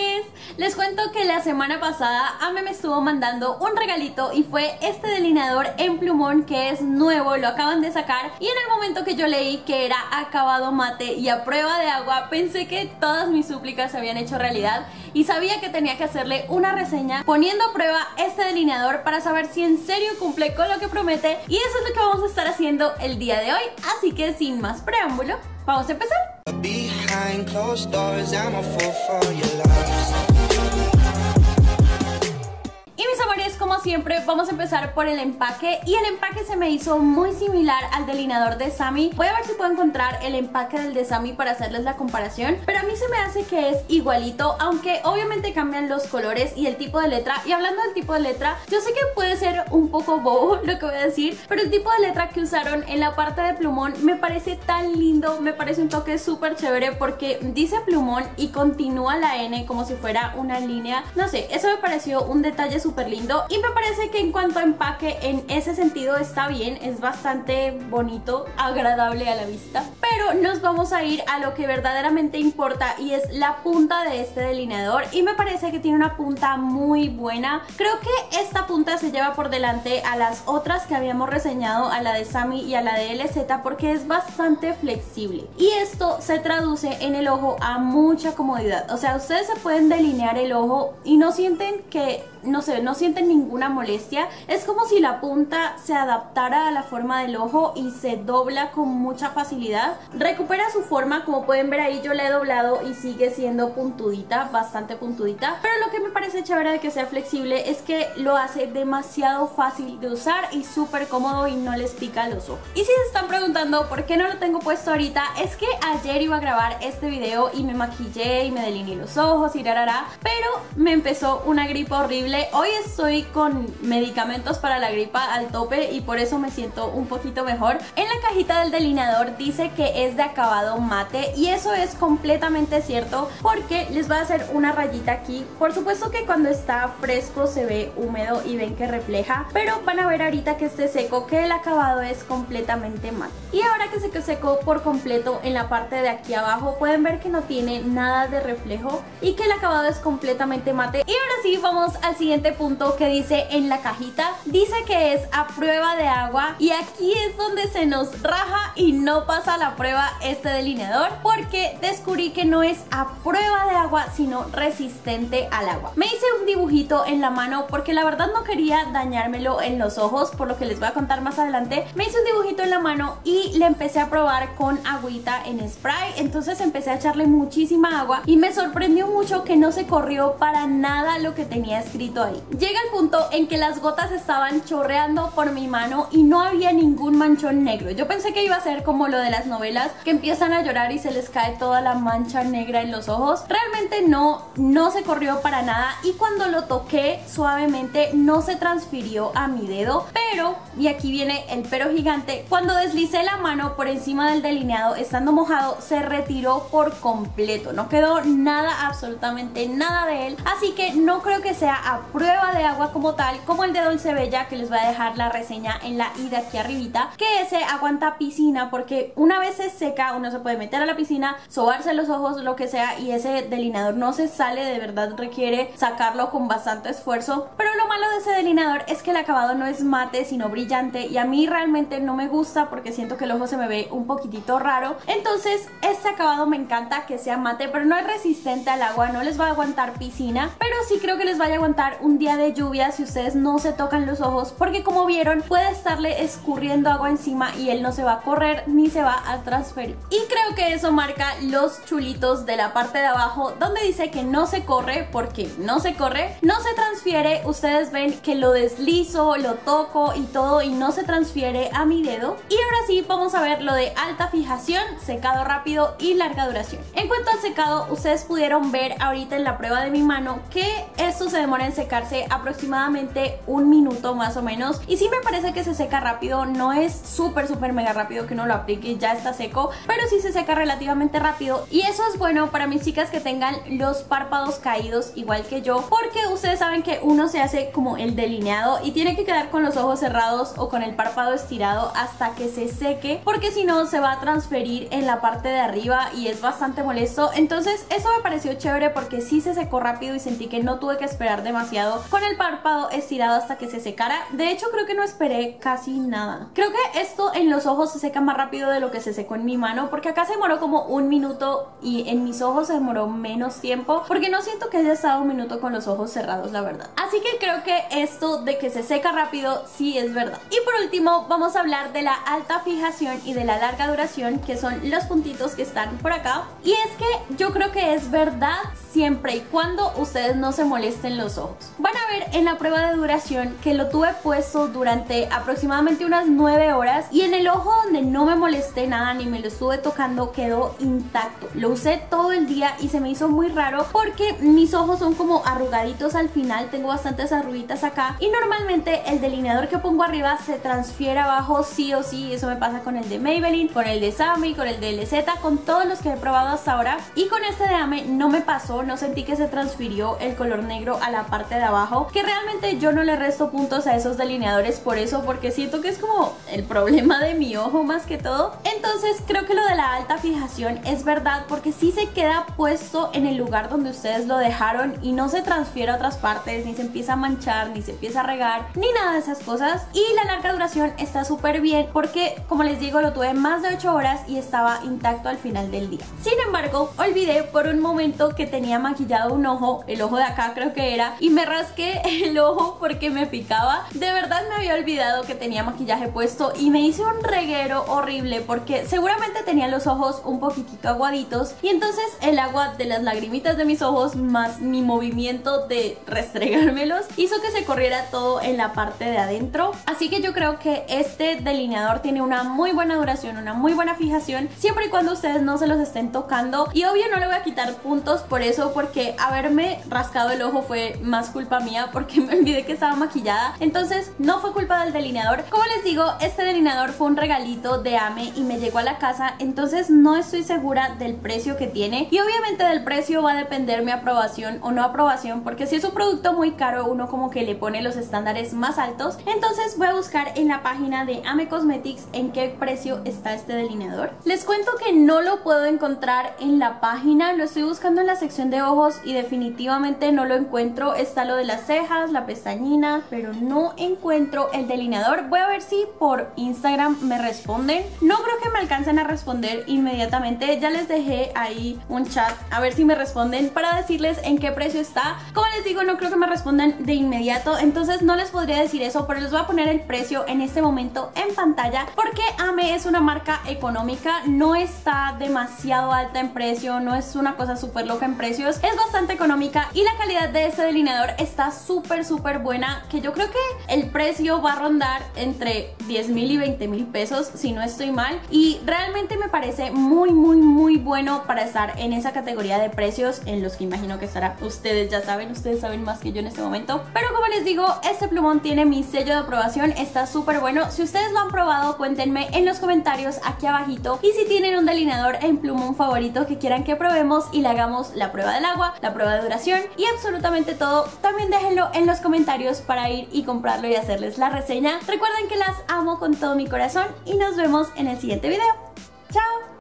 amores, les cuento que la semana pasada Ame me estuvo mandando un regalito y fue este delineador en plumón que es nuevo, lo acaban de sacar, y en el momento que yo leí que era acabado mate y a prueba de agua pensé que todas mis súplicas se habían hecho realidad y sabía que tenía que hacerle una reseña poniendo a prueba este delineador para saber si en serio cumple con lo que promete, y eso es lo que vamos a estar haciendo el día de hoy, así que sin más preámbulo, vamos a empezar. Behind closed doors, I'm a fool for your love. Y mis amores, como siempre, vamos a empezar por el empaque, y el empaque se me hizo muy similar al delineador de Sammy. Voy a ver si puedo encontrar el empaque del de Sammy para hacerles la comparación, pero a mí se me hace que es igualito, aunque obviamente cambian los colores y el tipo de letra. Y hablando del tipo de letra, yo sé que puede ser un poco bobo lo que voy a decir, pero el tipo de letra que usaron en la parte de plumón me parece tan lindo, me parece un toque súper chévere porque dice plumón y continúa la N como si fuera una línea. No sé, eso me pareció un detalle súper lindo, y me parece que en cuanto a empaque en ese sentido está bien, es bastante bonito, agradable a la vista. Pero nos vamos a ir a lo que verdaderamente importa, y es la punta de este delineador, y me parece que tiene una punta muy buena. Creo que esta punta se lleva por delante a las otras que habíamos reseñado, a la de Sammy y a la de LZ, porque es bastante flexible, y esto se traduce en el ojo a mucha comodidad. O sea, ustedes se pueden delinear el ojo y no sienten que, no sé, no sienten ninguna molestia. Es como si la punta se adaptara a la forma del ojo y se dobla con mucha facilidad. Recupera su forma, como pueden ver ahí yo la he doblado y sigue siendo puntudita, bastante puntudita. Pero lo que me parece chévere de que sea flexible es que lo hace demasiado fácil de usar y súper cómodo y no les pica los ojos. Y si se están preguntando por qué no lo tengo puesto ahorita, es que ayer iba a grabar este video y me maquillé y me delineé los ojos y rarara, pero me empezó una gripa horrible. Hoy estoy con medicamentos para la gripa al tope y por eso me siento un poquito mejor. En la cajita del delineador dice que es de acabado mate, y eso es completamente cierto porque les voy a hacer una rayita aquí. Por supuesto que cuando está fresco se ve húmedo y ven que refleja, pero van a ver ahorita que esté seco que el acabado es completamente mate. Y ahora que se secó por completo en la parte de aquí abajo, pueden ver que no tiene nada de reflejo y que el acabado es completamente mate. Y ahora sí, vamos al siguiente punto que dice en la cajita. Dice que es a prueba de agua, y aquí es donde se nos raja y no pasa la prueba este delineador, porque descubrí que no es a prueba de agua sino resistente al agua. Me hice un dibujito en la mano porque la verdad no quería dañármelo en los ojos, por lo que les voy a contar más adelante. Me hice un dibujito en la mano y le empecé a probar con agüita en spray. Entonces empecé a echarle muchísima agua y me sorprendió mucho que no se corrió para nada lo que tenía escrito ahí. Llega el punto en que las gotas estaban chorreando por mi mano y no había ningún manchón negro. Yo pensé que iba a ser como lo de las novelas, que empiezan a llorar y se les cae toda la mancha negra en los ojos. Realmente no se corrió para nada, y cuando lo toqué suavemente no se transfirió a mi dedo. Pero, y aquí viene el pero gigante, cuando deslicé la mano por encima del delineado estando mojado, se retiró por completo. No quedó nada, absolutamente nada de él, así que no creo que sea a prueba de agua como tal, como el de Dolce Bella, que les voy a dejar la reseña en la i de aquí arribita, que ese aguanta piscina, porque una vez se seca uno se puede meter a la piscina, sobarse los ojos, lo que sea, y ese delineador no se sale, de verdad requiere sacarlo con bastante esfuerzo. Pero lo malo de ese delineador es que el acabado no es mate sino brillante, y a mí realmente no me gusta porque siento que el ojo se me ve un poquitito raro. Entonces este acabado me encanta que sea mate, pero no es resistente al agua, no les va a aguantar piscina, pero sí creo que les vaya a aguantar un día de lluvia si ustedes no se tocan los ojos, porque como vieron puede estarle escurriendo agua encima y él no se va a correr ni se va a transferir. Y creo que eso marca los chulitos de la parte de abajo donde dice que no se corre, porque no se corre, no se transfiere. Ustedes ven que lo deslizo, lo toco y todo y no se transfiere a mi dedo. Y ahora sí vamos a ver lo de alta fijación, secado rápido y larga duración. En cuanto al secado, ustedes pudieron ver ahorita en la prueba de mi mano que esto se demora en secarse aproximadamente 1 minuto más o menos, y sí me parece que se seca rápido. No es súper mega rápido que uno lo aplique y ya está seco, pero sí se seca relativamente rápido, y eso es bueno para mis chicas que tengan los párpados caídos igual que yo, porque ustedes saben que uno se hace como el delineado y tiene que quedar con los ojos cerrados o con el párpado estirado hasta que se seque, porque si no se va a transferir en la parte de arriba y es bastante molesto. Entonces eso me pareció chévere porque sí se secó rápido y sentí que no tuve que esperar demasiado con el párpado estirado hasta que se secara. De hecho creo que no esperé casi nada. Creo que esto en los ojos se seca más rápido de lo que se secó en mi mano, porque acá se demoró como 1 minuto y en mis ojos se demoró menos tiempo, porque no siento que haya estado 1 minuto con los ojos cerrados, la verdad. Así que creo que esto de que se seca rápido sí es verdad. Y por último vamos a hablar de la alta fijación y de la larga duración, que son los puntitos que están por acá. Y es que yo creo que es verdad siempre y cuando ustedes no se molesten los ojos. Van a ver en la prueba de duración que lo tuve puesto durante aproximadamente unas 9 horas y en el ojo donde no me molesté nada ni me lo estuve tocando quedó intacto. Lo usé todo el día y se me hizo muy raro porque mis ojos son como arrugaditos al final, tengo bastantes arruguitas acá, y normalmente el delineador que pongo arriba se transfiere abajo sí o sí. Eso me pasa con el de Maybelline, con el de Sammy, con el de LZ, con todos los que he probado hasta ahora, y con este de Ame no me pasó, no sentí que se transfirió el color negro a la parte de abajo, que realmente yo no le resto puntos a esos delineadores por eso, porque siento que es como el problema de mi ojo más que todo. Entonces creo que lo de la alta fijación es verdad, porque sí se queda puesto en el lugar donde ustedes lo dejaron y no se transfiere a otras partes, ni se empieza a manchar, ni se empieza a regar, ni nada de esas cosas. Y la larga duración está súper bien porque, como les digo, lo tuve más de 8 horas y estaba intacto al final del día. Sin embargo, olvidé por un momento que tenía maquillado un ojo, el ojo de acá creo que era, y me rasqué el ojo porque me picaba. De verdad me había olvidado que tenía maquillaje puesto y me hice un reguero horrible porque seguramente tenía los ojos un poquitito aguaditos, y entonces el agua de las lagrimitas de mis ojos más mi movimiento de restregármelos hizo que se corriera todo en la parte de adentro. Así que yo creo que este delineador tiene una muy buena duración, una muy buena fijación, siempre y cuando ustedes no se los estén tocando. Y obvio no le voy a quitar puntos por eso, porque haberme rascado el ojo fue más culpa mía porque me olvidé que estaba maquillada. Entonces no fue culpa del delineador. Como les digo, este delineador fue un regalito de Ame y me llegó a la casa, entonces no estoy segura del precio que tiene, y obviamente del precio va a depender mi aprobación o no aprobación, porque si es un producto muy caro uno como que le pone los estándares más altos. Entonces voy a buscar en la página de Ame Cosmetics en qué precio está este delineador. Les cuento que no lo puedo encontrar en la página, lo estoy buscando en la sección de ojos y definitivamente no lo encuentro. Está lo de las cejas, la pestañina, pero no encuentro el delineador. Voy a ver si por Instagram me responden. No creo que me alcancen a responder inmediatamente, ya les dejé ahí un chat a ver si me responden para decirles en qué precio está. Como les digo, no creo que me respondan de inmediato, entonces no les podría decir eso, pero les voy a poner el precio en este momento en pantalla, porque Ame es una marca económica, no está demasiado alta en precio, no es una cosa súper loca en precios, es bastante económica, y la calidad de este delineador está súper buena, que yo creo que el precio va a rondar entre 10,000 y 20,000 pesos si no estoy mal, y realmente me parece muy bueno para estar en esa categoría de precios en los que imagino que estará. Ustedes ya saben, ustedes saben más que yo en este momento, pero como les digo, este plumón tiene mi sello de aprobación, está súper bueno. Si ustedes lo han probado, cuéntenme en los comentarios aquí abajito, y si tienen un delineador en plumón favorito que quieran que probemos y le hagamos la prueba del agua, la prueba de duración y absolutamente todo, también déjenlo en los comentarios para ir y comprarlo y hacerles la reseña. Recuerden que las amo con todo mi corazón y nos vemos en el siguiente video. ¡Chao!